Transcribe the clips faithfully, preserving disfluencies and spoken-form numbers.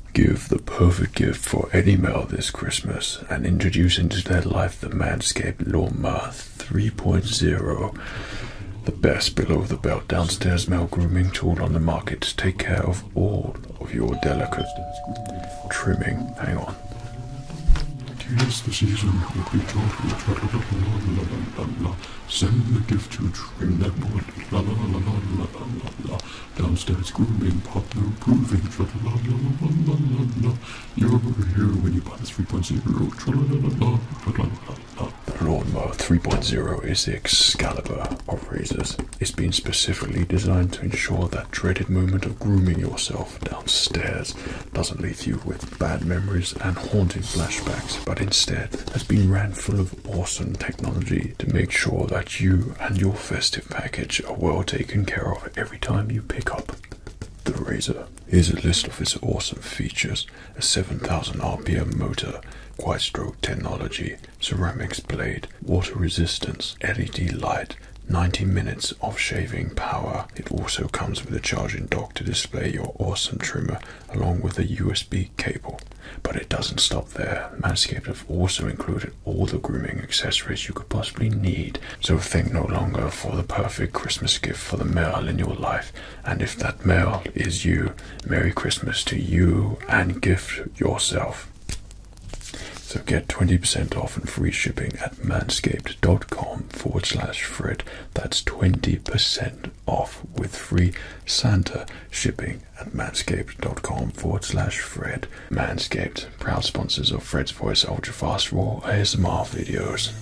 Give the perfect gift for any male this Christmas and introduce into their life the Manscaped Lawnmower three point oh, the best below-the-belt downstairs male grooming tool on the market to take care of all of your delicate trimming. Hang on. Tis the season will be joyful, tra la la la la la la. Send the gift to trim that wood, la la la la la la la la. Downstairs grooming, partner proving, tra la la la la la la. You're here when you buy the three point oh, tra la la la la, tra la la la. The Lawnmower three point oh is the Excalibur of razors. It's been specifically designed to ensure that dreaded moment of grooming yourself downstairs doesn't leave you with bad memories and haunting flashbacks, but instead has been ran full of awesome technology to make sure that you and your festive package are well taken care of every time you pick up the razor. Here's a list of its awesome features: a seven thousand R P M motor, quiet stroke technology, ceramics blade, water resistance, L E D light, ninety minutes of shaving power. It also comes with a charging dock to display your awesome trimmer along with a U S B cable. But it doesn't stop there. Manscaped have also included all the grooming accessories you could possibly need. So think no longer for the perfect Christmas gift for the male in your life. And if that male is you, Merry Christmas to you and gift yourself. So get twenty percent off and free shipping at manscaped.com forward slash Fred. That's twenty percent off with free Santa shipping at manscaped.com forward slash Fred. Manscaped, proud sponsors of Fred's Voice Ultra Fast Raw A S M R videos.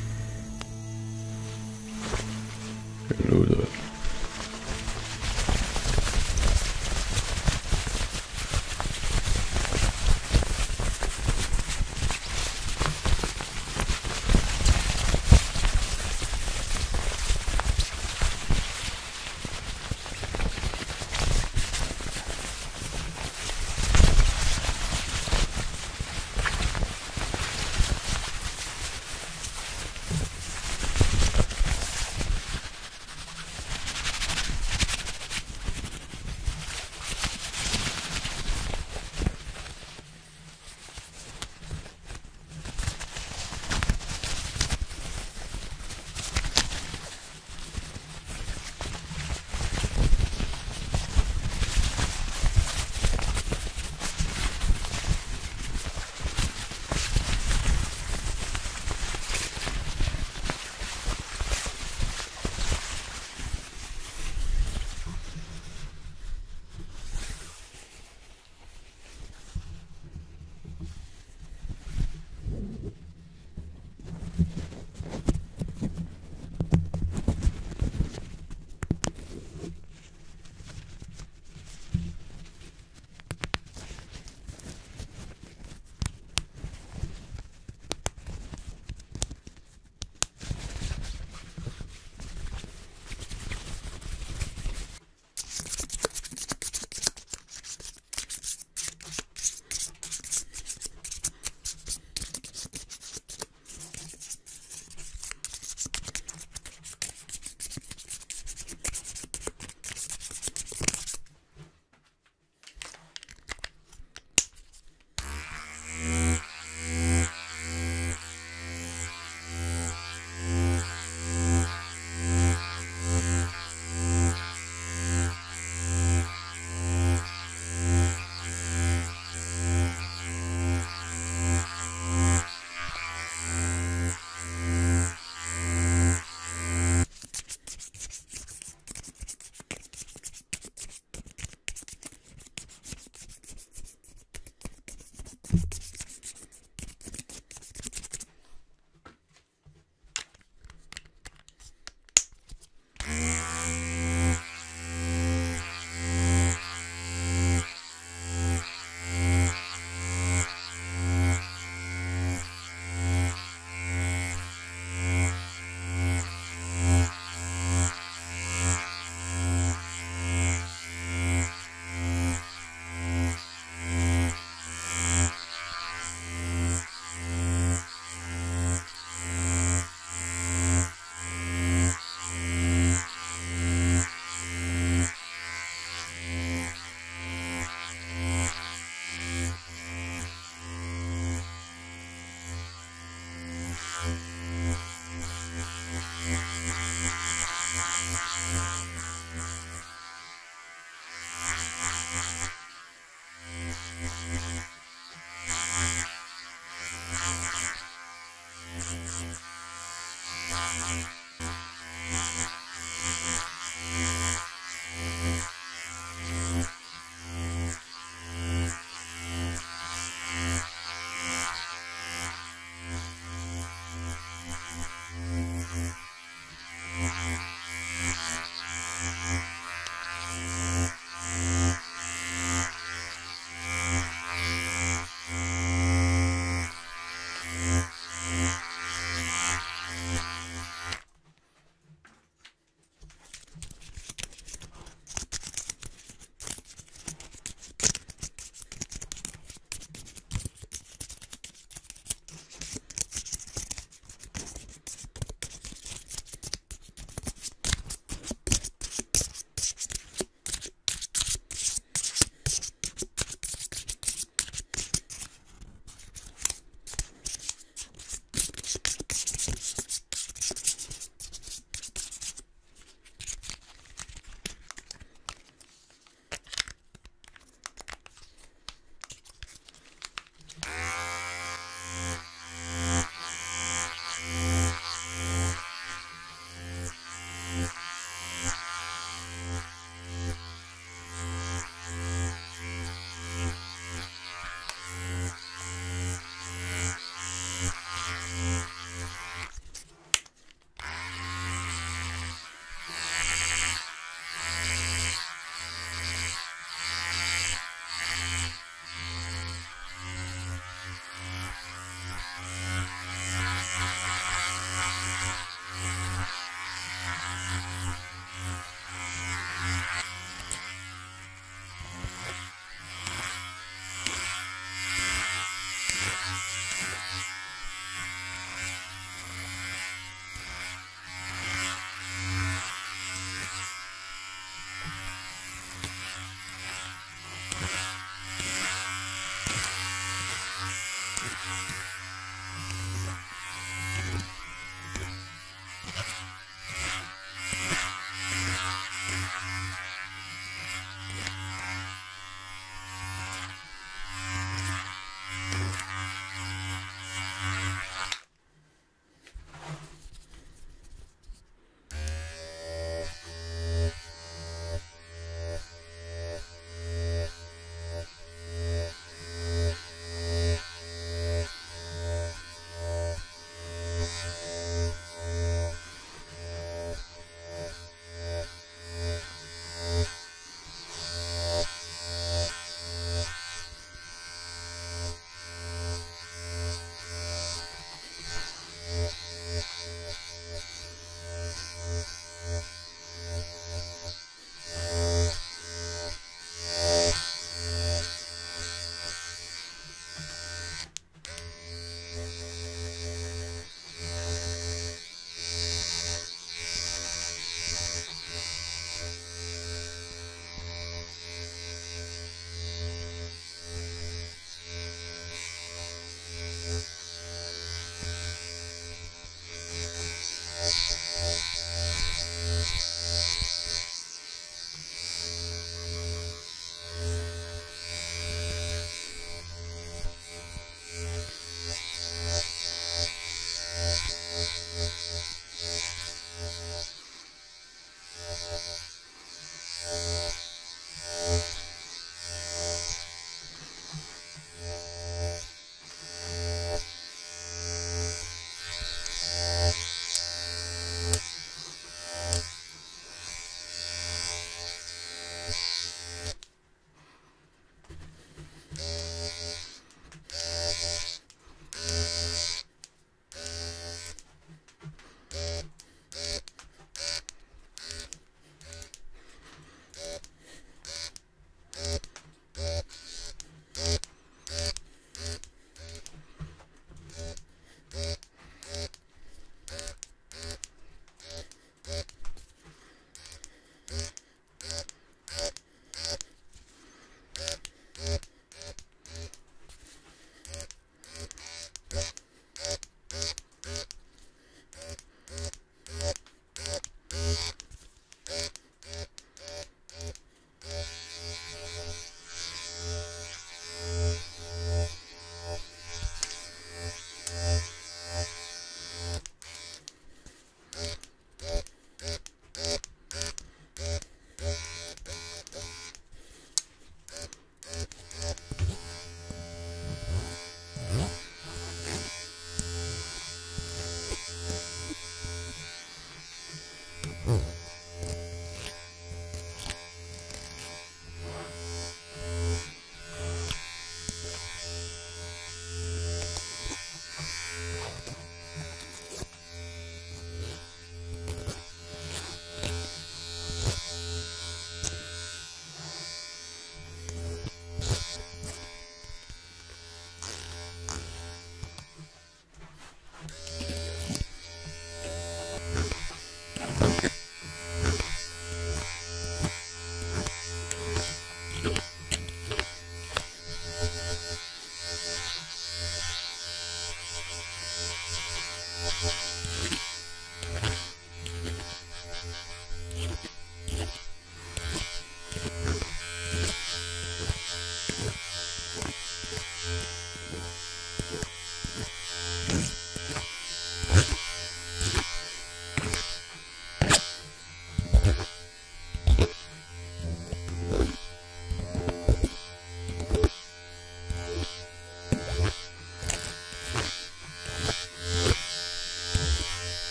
Hello there.